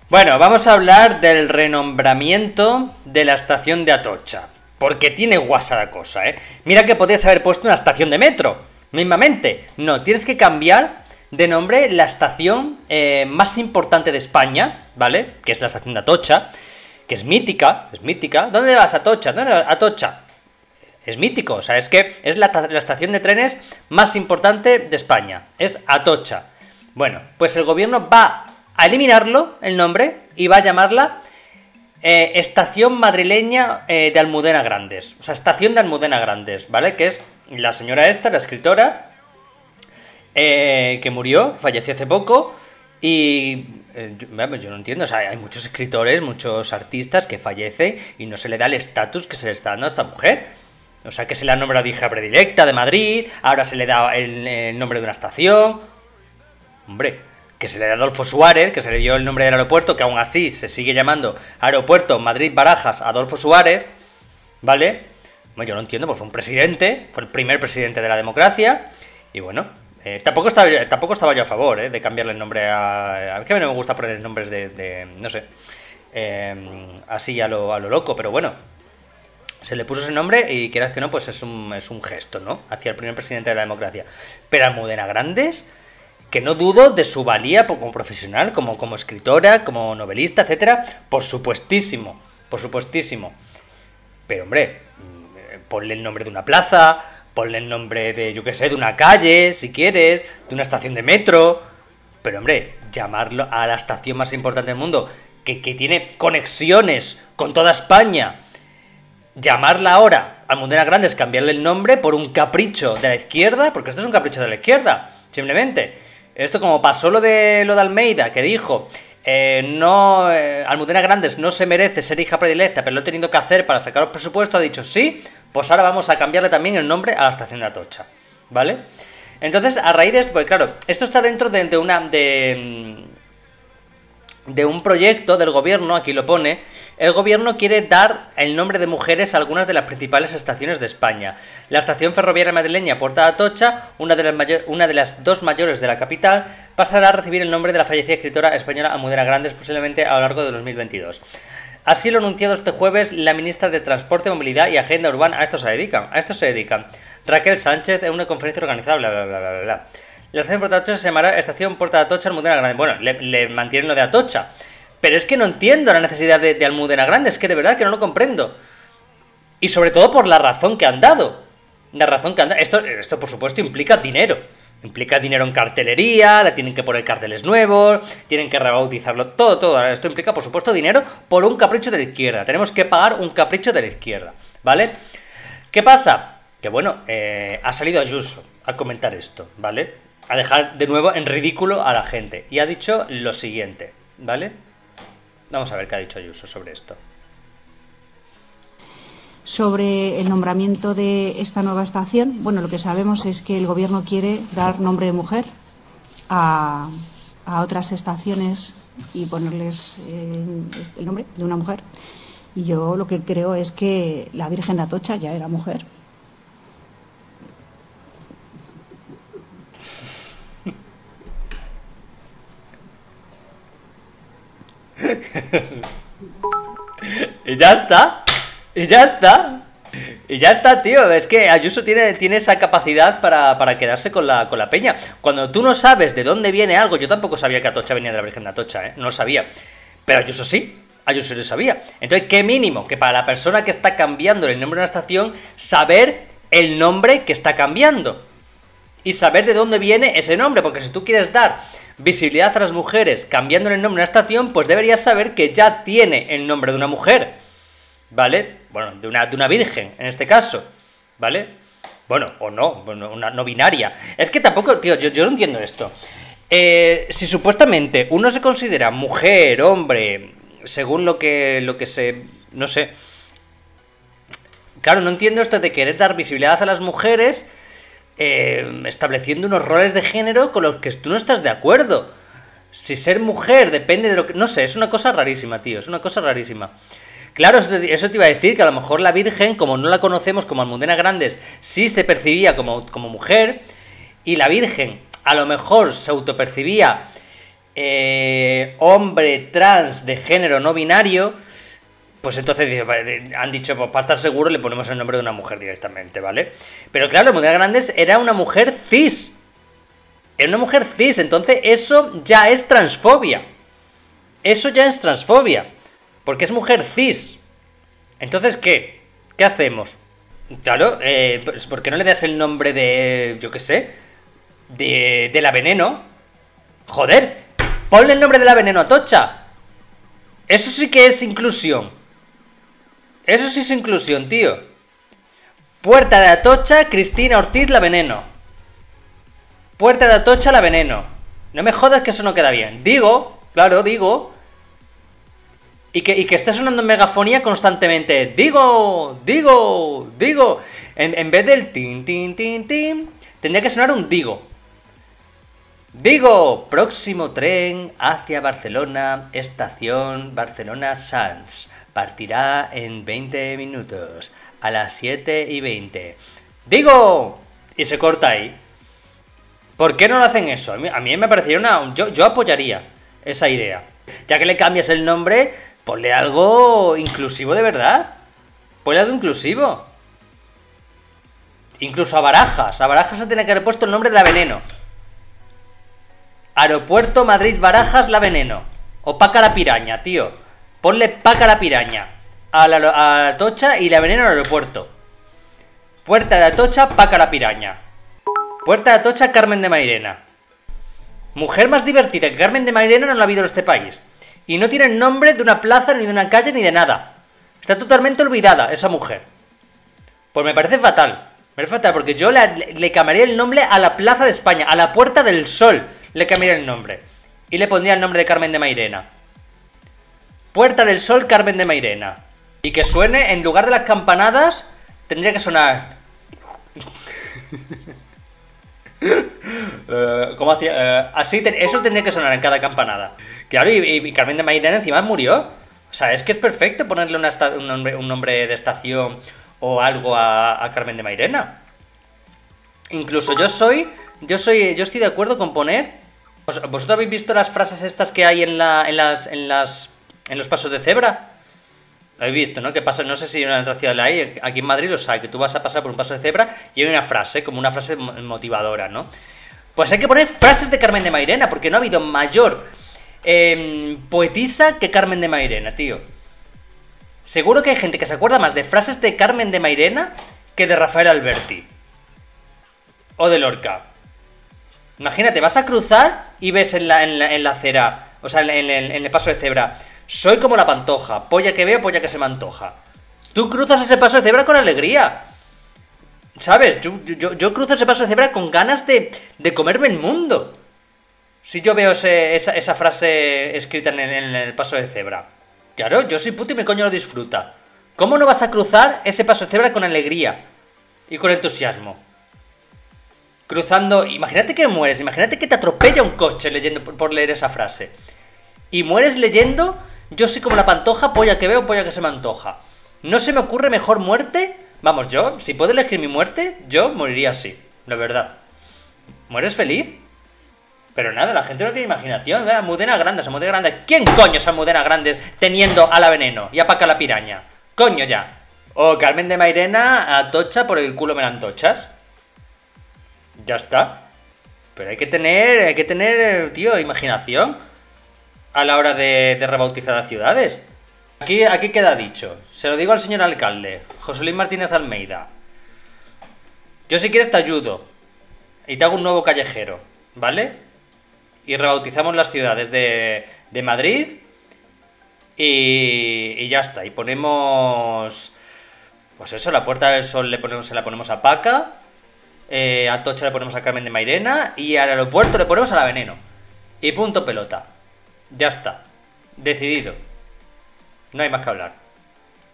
Bueno, vamos a hablar del renombramiento de la estación de Atocha. Porque tiene guasa la cosa, ¿eh? Mira que podrías haber puesto una estación de metro, mismamente. No, tienes que cambiar de nombre la estación más importante de España, ¿vale? Que es la estación de Atocha, que es mítica, es mítica. ¿Dónde vas, Atocha? ¿Dónde vas? Atocha. Es mítico, o sea, es que es la estación de trenes más importante de España. Es Atocha. Bueno, pues el gobierno va a eliminarlo, el nombre, y va a llamarla Estación Madrileña de Almudena Grandes. O sea, Estación de Almudena Grandes, ¿vale? Que es la señora esta, la escritora, que murió, falleció hace poco, y yo no entiendo, o sea, hay muchos escritores, muchos artistas que fallecen y no se le da el estatus que se le está dando a esta mujer. O sea, que se le ha nombrado hija predilecta de Madrid, ahora se le da el nombre de una estación. Hombre, que se le da a Adolfo Suárez, que se le dio el nombre del aeropuerto, que aún así se sigue llamando Aeropuerto Madrid-Barajas Adolfo Suárez, ¿vale? Bueno, yo no entiendo, porque fue un presidente, fue el primer presidente de la democracia, y bueno, tampoco estaba yo a favor de cambiarle el nombre a... Es que a mí no me gusta poner nombres no sé, así a lo loco, pero bueno, se le puso ese nombre y quieras que no, pues es un gesto, ¿no? Hacia el primer presidente de la democracia. Pero Almudena Grandes, que no dudo de su valía como profesional, como escritora, como novelista, etcétera, por supuestísimo, por supuestísimo. Pero hombre, ponle el nombre de una plaza, ponle el nombre de, yo qué sé, de una calle, si quieres, de una estación de metro. Pero hombre, llamarlo a la estación más importante del mundo, que tiene conexiones con toda España, llamarla ahora Almudena Grandes, cambiarle el nombre por un capricho de la izquierda, porque esto es un capricho de la izquierda, simplemente. Esto como pasó lo de Almeida, que dijo, Almudena Grandes no se merece ser hija predilecta, pero lo he tenido que hacer para sacar los presupuestos, ha dicho sí, pues ahora vamos a cambiarle también el nombre a la estación de Atocha, ¿vale? Entonces, a raíz de esto, pues claro, esto está dentro de un proyecto del gobierno, aquí lo pone. El gobierno quiere dar el nombre de mujeres a algunas de las principales estaciones de España. La estación ferroviaria madrileña Puerta de Atocha, una de las dos mayores de la capital, pasará a recibir el nombre de la fallecida escritora española Almudena Grandes, posiblemente a lo largo de 2022. Así lo ha anunciado este jueves la ministra de Transporte, Movilidad y Agenda Urbana. A esto se dedican. Raquel Sánchez en una conferencia organizada, bla, bla, bla, bla, bla. La estación Puerta de Atocha se llamará Estación Puerta de Atocha Almudena Grandes. Bueno, le mantienen lo de Atocha. Pero es que no entiendo la necesidad de Almudena Grandes, es que de verdad que no lo comprendo. Y sobre todo por la razón que han dado. Esto por supuesto implica dinero. Implica dinero en cartelería, le tienen que poner carteles nuevos, tienen que rebautizarlo, todo. Esto implica, por supuesto, dinero por un capricho de la izquierda. Tenemos que pagar un capricho de la izquierda, ¿vale? ¿Qué pasa? Que bueno, ha salido Ayuso a comentar esto, ¿vale? A dejar de nuevo en ridículo a la gente. Y ha dicho lo siguiente, ¿vale? Vamos a ver qué ha dicho Ayuso sobre esto. Sobre el nombramiento de esta nueva estación, bueno, lo que sabemos es que el Gobierno quiere dar nombre de mujer a otras estaciones y ponerles el nombre de una mujer. Y yo lo que creo es que la Virgen de Atocha ya era mujer. Y ya está. Y ya está, tío. Es que Ayuso tiene esa capacidad para quedarse con la peña. Cuando tú no sabes de dónde viene algo, yo tampoco sabía que Atocha venía de la Virgen de Atocha, no lo sabía. Pero Ayuso sí. Ayuso lo sabía. Entonces, qué mínimo que para la persona que está cambiando el nombre de una estación, saber el nombre que está cambiando. Y saber de dónde viene ese nombre, porque si tú quieres dar visibilidad a las mujeres cambiándole el nombre de una estación, pues deberías saber que ya tiene el nombre de una mujer, ¿vale? Bueno, de una virgen, en este caso, ¿vale? Bueno, o no, una no binaria. Es que tampoco, tío, yo no entiendo esto. Si supuestamente uno se considera mujer, hombre, según lo que se... no sé. Claro, no entiendo esto de querer dar visibilidad a las mujeres... estableciendo unos roles de género con los que tú no estás de acuerdo. Si ser mujer depende de lo que... no sé, es una cosa rarísima, tío, es una cosa rarísima. Claro, eso te iba a decir, que a lo mejor la Virgen, como no la conocemos como Almudena Grandes, sí se percibía como mujer, y la Virgen a lo mejor se autopercibía hombre trans de género no binario, pues entonces han dicho, pues para estar seguro le ponemos el nombre de una mujer directamente, ¿vale? Pero claro, Almudena Grandes era una mujer cis. Era una mujer cis, entonces eso ya es transfobia. Eso ya es transfobia. Porque es mujer cis. Entonces, ¿qué? ¿Qué hacemos? Claro, pues ¿por qué no le das el nombre de, yo qué sé, de la Veneno? Joder, ponle el nombre de la Veneno a Atocha. Eso sí que es inclusión. Eso sí es inclusión, tío. Puerta de Atocha, Cristina Ortiz, la Veneno. Puerta de Atocha, la Veneno. No me jodas que eso no queda bien. Digo, claro, digo. Y que esté sonando en megafonía constantemente. Digo. En vez del tin, tin, tin, tin, tendría que sonar un digo. Digo, próximo tren hacia Barcelona, estación Barcelona-Sants. Partirá en 20 minutos, a las 7:20. ¡Digo! Y se corta ahí. ¿Por qué no lo hacen eso? A mí me parecería una... Yo apoyaría esa idea. Ya que le cambias el nombre, ponle algo inclusivo de verdad. Ponle algo inclusivo. Incluso a Barajas. A Barajas se tiene que haber puesto el nombre de la Veneno. Aeropuerto Madrid-Barajas, la Veneno. O Paca la Piraña, tío. Ponle Paca la Piraña a la Atocha y la Veneno al aeropuerto. Puerta de Atocha, Paca la Piraña. Puerta de Atocha, Carmen de Mairena. Mujer más divertida que Carmen de Mairena no la ha habido en este país. Y no tiene nombre de una plaza, ni de una calle, ni de nada. Está totalmente olvidada esa mujer. Pues me parece fatal. Me parece fatal porque yo le cambiaría el nombre a la Plaza de España, a la Puerta del Sol. Le cambiaría el nombre. Y le pondría el nombre de Carmen de Mairena. Puerta del Sol, Carmen de Mairena. Y que suene, en lugar de las campanadas, tendría que sonar... ¿Cómo hacía? Así, eso tendría que sonar en cada campanada. Claro, y Carmen de Mairena encima murió. O sea, es que es perfecto ponerle un nombre de estación o algo a Carmen de Mairena. Incluso yo estoy de acuerdo con poner... ¿Vosotros habéis visto las frases estas que hay en los pasos de cebra? Lo habéis visto, ¿no? Que pasa, no sé si en otra ciudad la hay, aquí en Madrid lo sabe, que tú vas a pasar por un paso de cebra y hay una frase, como una frase motivadora, ¿no? Pues hay que poner frases de Carmen de Mairena, porque no ha habido mayor poetisa que Carmen de Mairena, tío. Seguro que hay gente que se acuerda más de frases de Carmen de Mairena que de Rafael Alberti. O de Lorca. Imagínate, vas a cruzar y ves en la acera, o sea, en el paso de cebra, soy como la Pantoja, polla que veo, polla que se me antoja. Tú cruzas ese paso de cebra con alegría. ¿Sabes? Yo cruzo ese paso de cebra con ganas de comerme el mundo. Si yo veo esa frase escrita en el paso de cebra. Claro, yo soy puto y mi coño lo disfruta. ¿Cómo no vas a cruzar ese paso de cebra con alegría y con entusiasmo? Cruzando, imagínate que mueres, imagínate que te atropella un coche leyendo por leer esa frase. Y mueres leyendo, yo soy como la Pantoja, polla que veo, polla que se me antoja. ¿No se me ocurre mejor muerte? Vamos, yo, si puedo elegir mi muerte, yo moriría así, la verdad. ¿Mueres feliz? Pero nada, la gente no tiene imaginación, ¿verdad? Almudena Grandes, Almudena Grandes. ¿Quién coño es Almudena Grandes teniendo a la Veneno y a Paca la Piraña? Coño ya. O Carmen de Mairena, a Atocha por el culo me la antochas. Ya está. Pero hay que tener, tío, imaginación a la hora de rebautizar las ciudades. Aquí queda dicho. Se lo digo al señor alcalde, José Luis Martínez Almeida. Yo si quieres te ayudo. Y te hago un nuevo callejero, ¿vale? Y rebautizamos las ciudades de Madrid. Y ya está. Y ponemos... Pues eso, la Puerta del Sol se la ponemos a Paca. A Atocha le ponemos a Carmen de Mairena. Y al aeropuerto le ponemos a la Veneno. Y punto pelota. Ya está. Decidido. No hay más que hablar.